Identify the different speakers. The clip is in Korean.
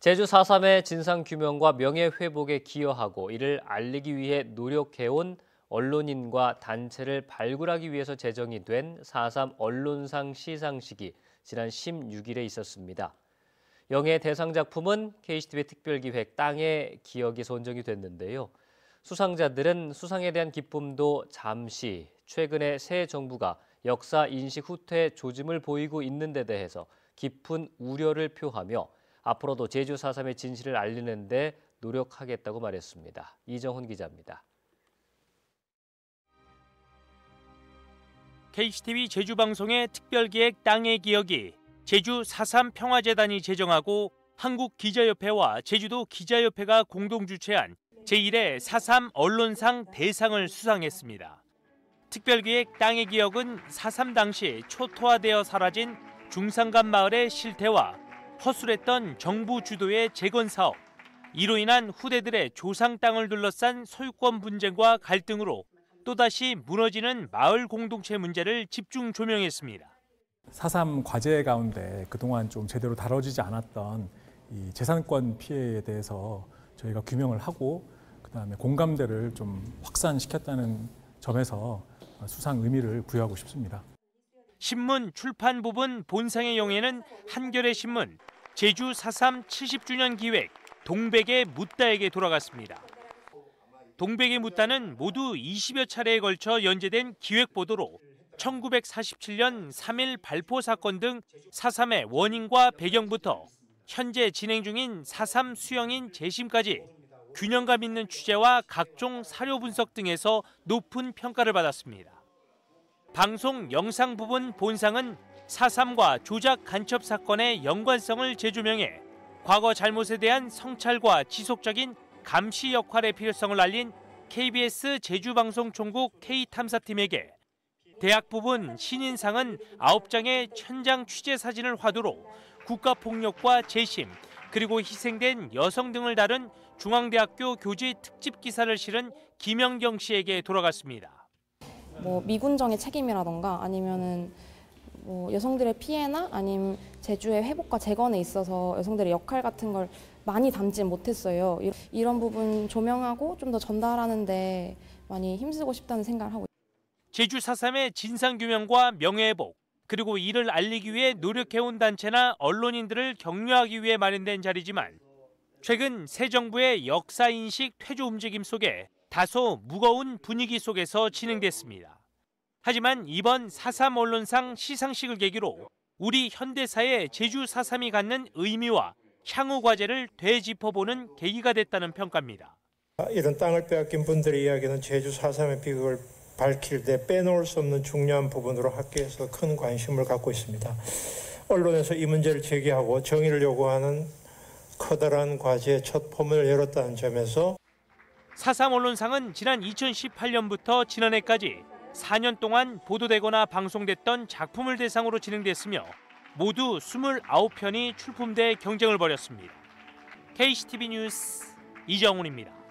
Speaker 1: 제주 4.3의 진상규명과 명예회복에 기여하고 이를 알리기 위해 노력해온 언론인과 단체를 발굴하기 위해서 제정이 된 4.3 언론상 시상식이 지난 16일에 있었습니다. 영예 대상 작품은 KCTV 특별기획 땅의 기억이 선정이 됐는데요. 수상자들은 수상에 대한 기쁨도 잠시 최근에 새 정부가 역사 인식 후퇴 조짐을 보이고 있는 데 대해서 깊은 우려를 표하며 앞으로도 제주 4.3의 진실을 알리는 데 노력하겠다고 말했습니다. 이정훈 기자입니다.
Speaker 2: KCTV 제주방송의 특별기획 땅의 기억이 제주 4.3 평화재단이 제정하고 한국기자협회와 제주도 기자협회가 공동 주최한 제1회 4.3 언론상 대상을 수상했습니다. 특별기획 땅의 기억은 4.3 당시 초토화되어 사라진 중산간 마을의 실태와 허술했던 정부 주도의 재건 사업, 이로 인한 후대들의 조상 땅을 둘러싼 소유권 분쟁과 갈등으로 또다시 무너지는 마을 공동체 문제를 집중 조명했습니다.
Speaker 3: 4.3 과제 가운데 그동안 좀 제대로 다뤄지지 않았던 이 재산권 피해에 대해서 저희가 규명을 하고 그다음에 공감대를 좀 확산시켰다는 점에서 수상 의미를 부여하고 싶습니다.
Speaker 2: 신문 출판 부분 본상의 영예는 한겨레 신문 제주 4.3 70주년 기획 동백의 묻다에게 돌아갔습니다. 동백의 묻다는 모두 20여 차례에 걸쳐 연재된 기획보도로 1947년 3.1 발포 사건 등 4.3의 원인과 배경부터 현재 진행 중인 4.3 수영인 재심까지 균형감 있는 취재와 각종 사료 분석 등에서 높은 평가를 받았습니다. 방송 영상 부분 본상은 4.3과 조작 간첩 사건의 연관성을 재조명해 과거 잘못에 대한 성찰과 지속적인 감시 역할의 필요성을 알린 KBS 제주방송총국 K탐사팀에게 대학 부분 신인상은 9장의 현장 취재 사진을 화두로 국가폭력과 재심, 그리고 희생된 여성 등을 다룬 중앙대학교 교지 특집 기사를 실은 김영경 씨에게 돌아갔습니다.
Speaker 4: 미군정의 책임이라던가 아니면은 여성들의 피해나 아니면 제주의 회복과 재건에 있어서 여성들의 역할 같은 걸 많이 담지 못했어요. 이런 부분 조명하고 좀 더 전달하는데 많이 힘쓰고 싶다는 생각을 하고 있습니다.
Speaker 2: 제주 4.3의 진상규명과 명예회복, 그리고 이를 알리기 위해 노력해온 단체나 언론인들을 격려하기 위해 마련된 자리지만 최근 새 정부의 역사인식 퇴조 움직임 속에 다소 무거운 분위기 속에서 진행됐습니다. 하지만 이번 4.3 언론상 시상식을 계기로 우리 현대사의 제주 4.3이 갖는 의미와 향후 과제를 되짚어보는 계기가 됐다는 평가입니다.
Speaker 5: 이런 땅을 빼앗긴 분들의 이야기는 제주 4.3의 비극을 밝힐 때 빼놓을 수 없는 중요한 부분으로 학계에서 큰 관심을 갖고 있습니다. 언론에서 이 문제를 제기하고 정의를 요구하는 커다란 과제의 첫 포문을 열었다는 점에서
Speaker 2: 4.3 언론상은 지난 2018년부터 지난해까지 4년 동안 보도되거나 방송됐던 작품을 대상으로 진행됐으며 모두 29편이 출품돼 경쟁을 벌였습니다. KCTV 뉴스 이정훈입니다.